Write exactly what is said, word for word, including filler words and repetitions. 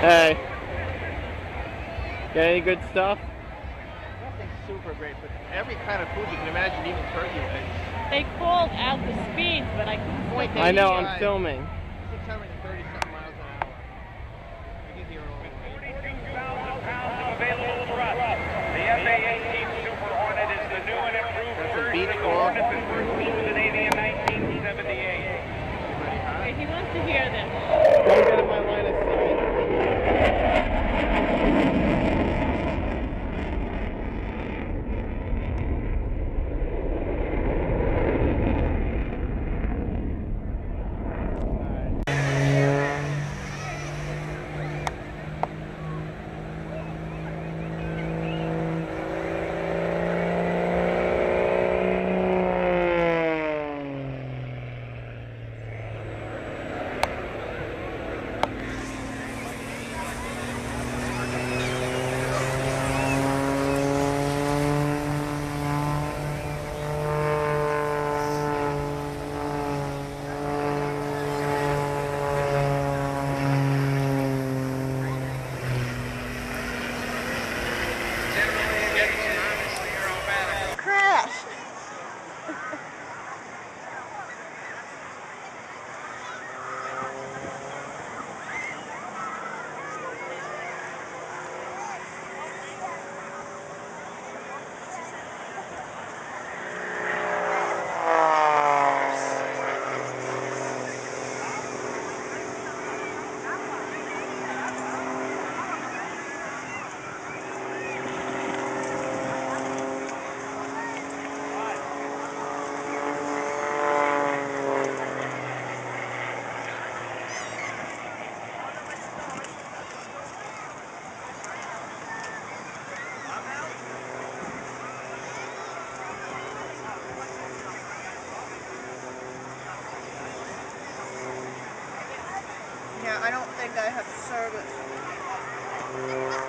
Hey. Got any good stuff? Nothing super great, but every kind of food you can imagine, even turkey legs. They called out the speeds, but I couldn't Point still I know, hear. I'm filming. six hundred thirty something miles an hour. I can hear it all. forty-two thousand pounds of available thrust. The F A eighteen Super Hornet is the new and improved That's a version beach of the ball. Hornet that first flew in the Navy in nineteen seventy-eight. Okay, he wants to hear this. Don't get in my line of sight. Crash! Yeah, I don't think I have service.